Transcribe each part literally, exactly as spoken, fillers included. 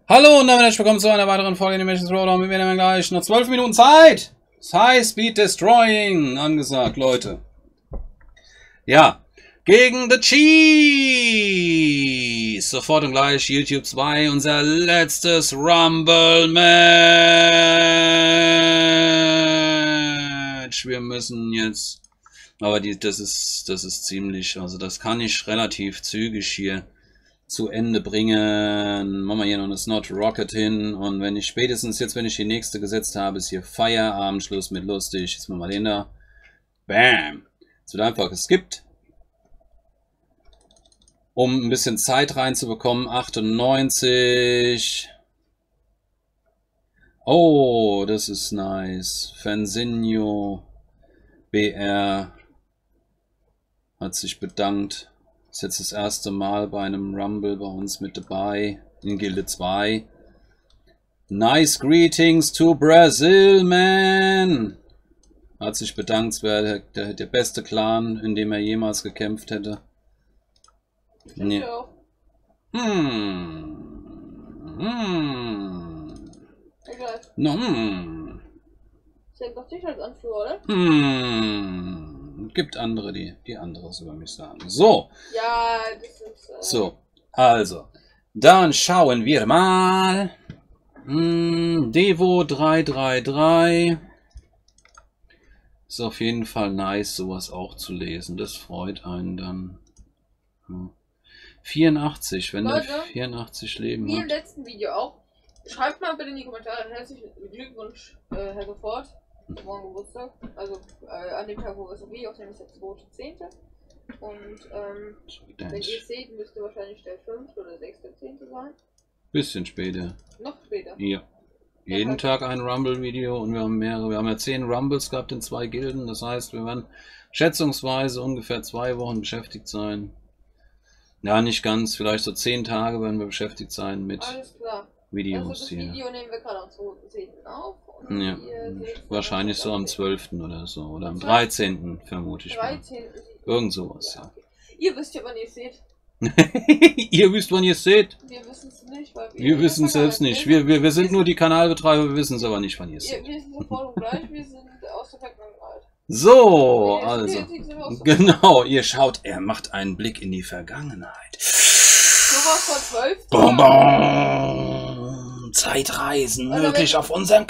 Hallo und damit herzlich willkommen zu einer weiteren Folge Animation Throwdown. Wir werden gleich noch zwölf Minuten Zeit. High Speed Destroying angesagt, Leute. Ja, gegen The Cheese. Sofort und gleich YouTube zwei, unser letztes Rumble Match. Wir müssen jetzt, aber die, das ist, das ist ziemlich, also das kann ich relativ zügig hier zu Ende bringen. Machen wir hier noch eine Snot Rocket hin. Und wenn ich spätestens jetzt, wenn ich die nächste gesetzt habe, ist hier Feierabend, Schluss mit lustig. Jetzt machen wir den da. Bam. Es wird einfach geskippt. Um ein bisschen Zeit reinzubekommen. achtundneunzig. Oh, das ist nice. Fansinio B R hat sich bedankt. Ist jetzt das erste Mal bei einem Rumble bei uns mit dabei in Gilde zwei. Nice greetings to Brazil, man! Hat sich bedankt, es wäre der, der, der beste Clan, in dem er jemals gekämpft hätte. Nee. Hm. Hm. Egal. No, hm. Ich hätte doch dich als Anführer, oder? Hm. Gibt andere, die, die anderes über mich sagen. So. Ja, das ist... Äh So, also, dann schauen wir mal. Hm, Devo drei drei drei. Ist auf jeden Fall nice, sowas auch zu lesen. Das freut einen dann. Hm. vierundachtzig, wenn Leute, der vierundachtzig Leben wie im hat. letzten Video auch. Schreibt mal bitte in die Kommentare. Herzlichen Glückwunsch, äh, Herr Sofort. Morgen Geburtstag. Also äh, an dem Tag, wo wir es wie aufnehmen, ist der zweite zehnte. Und ähm, wenn ihr es seht, müsste wahrscheinlich der fünfte oder sechste zehnte sein. Bisschen später. Noch später. Ja. Jeden Ja, Tag ein Rumble-Video und wir haben mehrere. Wir haben ja zehn Rumbles gehabt in zwei Gilden. Das heißt, wir werden schätzungsweise ungefähr zwei Wochen beschäftigt sein. Ja, nicht ganz. Vielleicht so zehn Tage werden wir beschäftigt sein mit Alles klar. Videos also das hier. Video nehmen wir gerade am zweiten zehnten auf. Und Ja, ihr seht wahrscheinlich so am am zwölften oder so. Oder am Was? dreizehnten vermute ich mal. dreizehnten Irgend sowas, ja. Ihr wisst ja, wann ihr es seht. Ihr wisst, wann ihr es seht. Wir wissen es nicht, weil wir... Wir wissen es selbst nicht. Wir, wir, wir sind nur die Kanalbetreiber, wir wissen es aber nicht, wann ihr es Wir, seht. wir sind sofort und gleich, wir sind aus der Vergangenheit. So, Wir- also. wir sind aus- Genau, ihr schaut, er macht einen Blick in die Vergangenheit. Sowas von zwölf. Bom, bom. Zeitreisen Also möglich wenn- auf unserem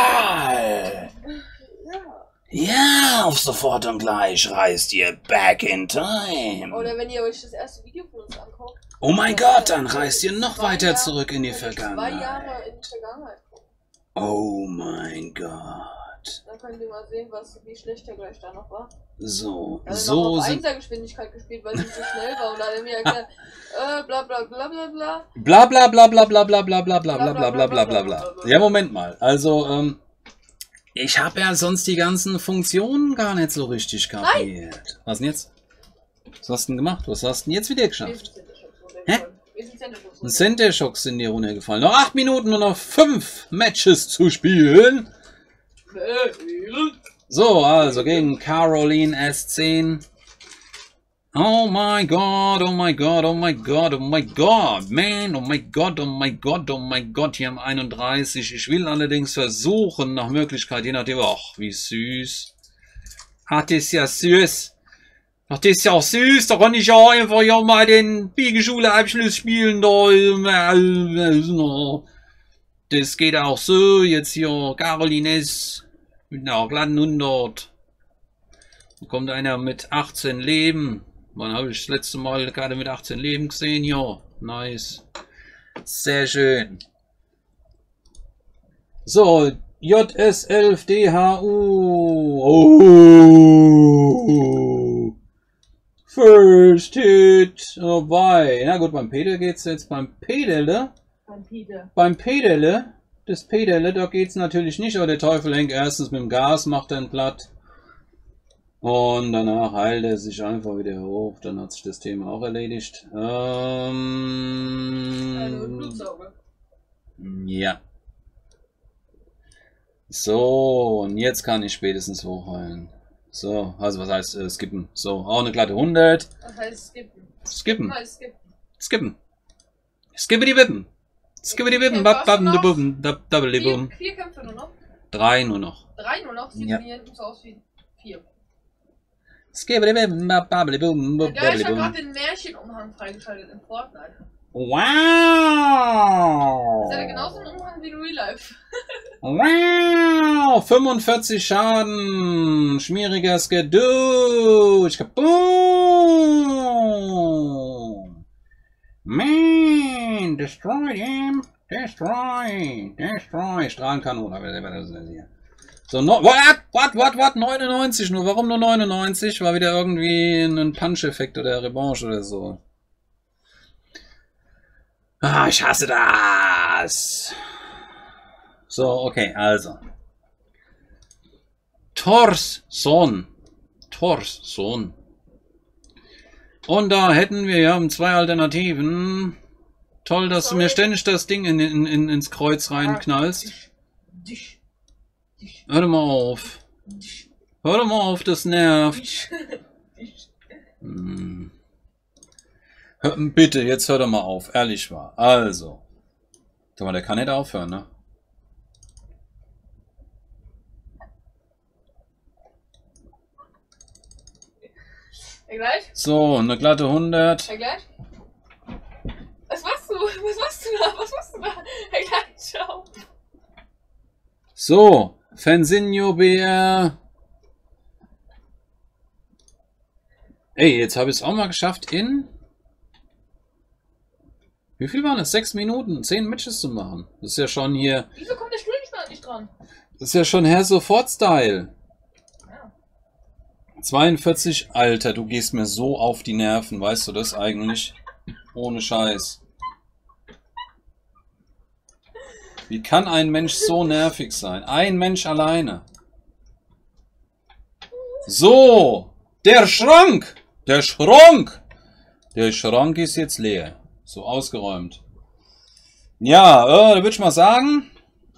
Kanal. Ja. Ja, auf sofort und gleich reist ihr back in time. Oder wenn ihr euch das erste Video von uns anguckt. Oh mein Gott, dann reist ihr noch Zwei weiter Jahre- zurück in die wenn ihr Zwei Vergangenheit. Jahre in die Vergangenheit guckt. Oh mein Gott. Dann könnt ihr mal sehen, was, wie schlecht der gleich da noch war. So, Also noch so auf sind... Einsergeschwindigkeit gespielt, weil sie so schnell war. Und dann hat er mir erklärt, äh, bla bla bla bla bla. Bla bla bla bla bla bla bla bla bla bla bla bla bla bla bla. Ja, Moment mal. Also, ähm, ich habe ja sonst die ganzen Funktionen gar nicht so richtig kapiert. Was denn jetzt? Was hast du denn gemacht? Was hast du denn jetzt wieder Wir geschafft? sind Center-Shocks Hä? runtergefallen. Wir sind Center-Shocks Ein Center-Shocks sind dir runtergefallen. Noch acht Minuten und noch fünf Matches zu spielen. runtergefallen. So, also gegen Caroline S zehn. Oh my god, oh my god, oh my god, oh my god, man, oh my god, oh my god, oh my god, hier haben einunddreißig. Ich will allerdings versuchen, nach Möglichkeit, je nachdem, ach, wie süß. Ach, das ist ja süß. Ach, das ist ja süß, da kann ich ja einfach ja mal den Biegeschule-Abschluss spielen, da. Das geht auch so, jetzt hier Caroline S. Mit einer glatten hundert. Da kommt einer mit achtzehn Leben. Wann habe ich das letzte Mal gerade mit achtzehn Leben gesehen? Ja, nice. Sehr schön. So, J S elf D H U. Oh. First Hit. Oh, bye. Na gut, beim Peter geht's jetzt. Beim Pedele. Beim Peter. Beim Pedele. Das Pedele, da geht's natürlich nicht, aber der Teufel hängt erstens mit dem Gas, macht dann platt. Und danach heilt er sich einfach wieder hoch. Dann hat sich das Thema auch erledigt. Ähm, Also Blutsauger. ja. So, und jetzt kann ich spätestens hochheilen. So, also was heißt äh, skippen? So, auch eine glatte hundert. Das heißt skippen. Skippen. Mal skippen. Skippen. Skippe die Wippen. Skibidi-bim, bab, bab, bum, dab, double, Vier, bum. vier Kämpfe nur noch. Drei nur noch. Drei nur noch. Sieht Ja. hier so aus wie vier. Skibidi-bim, bab, babli, bum, bum, Ja, ich babli, habe bum. gerade den Märchenumhang freigeschaltet in Fortnite. Wow! Das ist ja genauso ein Umhang wie in Real Life. Wow! fünfundvierzig Schaden! Schmieriges Geduld! Kaboom! Man! Destroy him! Destroy! Destroy! Strahlenkanone. So, no, what? What? What? What? neunundneunzig nur. Warum nur neunundneunzig? War wieder irgendwie ein Punch-Effekt oder Revanche oder so. Ah, ich hasse das! So, okay, also. Torsson. Torsson. Und da hätten wir ja zwei Alternativen. Toll, dass Sorry. du mir ständig das Ding in, in, in, ins Kreuz reinknallst. Dich. Dich. Hör doch mal auf. Dich. Hör doch mal auf, das nervt. Dich. Dich. Hm. Hör, bitte, jetzt hör doch mal auf. Ehrlich wahr. Also. Guck mal, der kann nicht aufhören, ne? Ja, gleich? So, eine glatte hundert. Ja, gleich? Was machst du? Was machst du da? Was machst du da? Ja, gleich, ciao. So, Fanzinho B R. Ey, jetzt habe ich es auch mal geschafft in... Wie viel waren es? Sechs Minuten, zehn Matches zu machen. Das ist ja schon hier... Wieso kommt der Stuhl nicht mal nicht dran? Das ist ja schon Herr Sofort-Style. Ja. zweiundvierzig, Alter, du gehst mir so auf die Nerven, weißt du das eigentlich? Ohne Scheiß. Wie kann ein Mensch so nervig sein? Ein Mensch alleine. So, der Schrank, der Schrank, der Schrank ist jetzt leer. So ausgeräumt. Ja, äh, da würde ich mal sagen.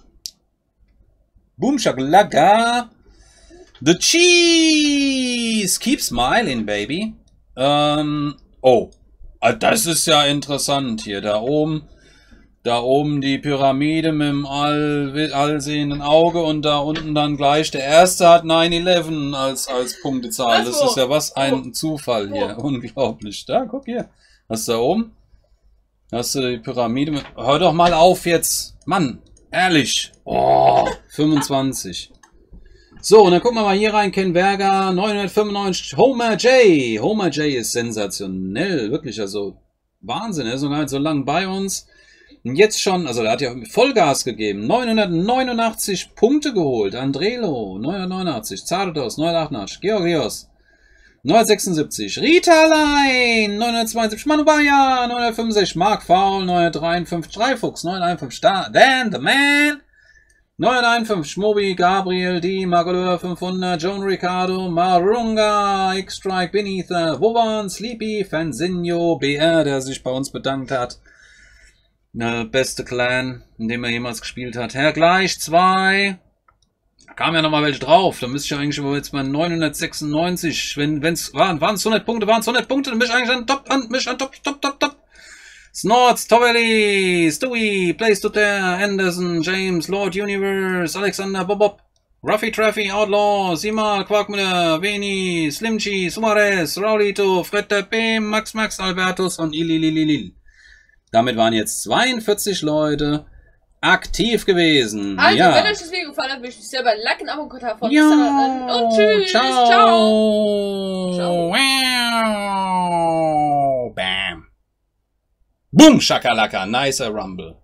Boom shakalaka. The cheese keep smiling, baby. Ähm, oh, das ist ja interessant hier. Da oben, da oben die Pyramide mit dem all, allsehenden Auge und da unten dann gleich der erste hat neun elf als, als Punktezahl. Das ist ja was ein Zufall hier. Unglaublich. Da, guck hier. Was ist da oben? Hast du die Pyramide mit... Hör doch mal auf jetzt. Mann, ehrlich. Oh, fünfundzwanzig. So, und dann gucken wir mal hier rein. Ken Berger, neunhundertfünfundneunzig. Homer J. Homer J ist sensationell. Wirklich, also Wahnsinn. Er ist noch gar nicht so lange bei uns. Und jetzt schon, also er hat ja Vollgas gegeben. neunhundertneunundachtzig Punkte geholt. Andrelo, neunhundertneunundachtzig. Zardos, neunhundertachtundachtzig. Georgios. neunhundertsechsundsiebzig, Rita Line, neunhundertzweiundsiebzig, Manubaya, neunhundertfünfundsechzig, Mark Faul, neunhundertdreiundfünfzig, Dreifuchs, neunhunderteinundfünfzig, Star, Dan, The Man, neunhunderteinundfünfzig, Moby, Gabriel, D, Magoleur, fünfhundert, Joan Ricardo, Marunga, X-Strike, Benitha, Woban, Sleepy, Fanzinho, B R, der sich bei uns bedankt hat. Der beste Clan, in dem er jemals gespielt hat. Herr Gleich, zwei. Kam ja nochmal welche drauf. Da müsste ich ja eigentlich aber jetzt mal neunhundertsechsundneunzig, wenn es waren, waren es hundert Punkte, waren es hundert Punkte, dann bin ich eigentlich an Top, an, mich an Top, Top, Top, Top. Snorts, Tovelli, Stewie, Place to Dare, Anderson, James, Lord Universe, Alexander, Bobob, Ruffy Traffy, Outlaw, Sima, Quarkmüller, Veni, Slimchi, Suarez, Raulito, Fred der P, Max Max, Albertus und Ililililil. Damit waren jetzt zweiundvierzig Leute aktiv gewesen. Also, ja. wenn euch das Video gefallen hat, würde ich mich selber liken, Abo und Kommentar von Ja. und tschüss. Ciao. Ciao. Ciao. Wow. Bam. Boom, Shakalaka. Nicer Rumble.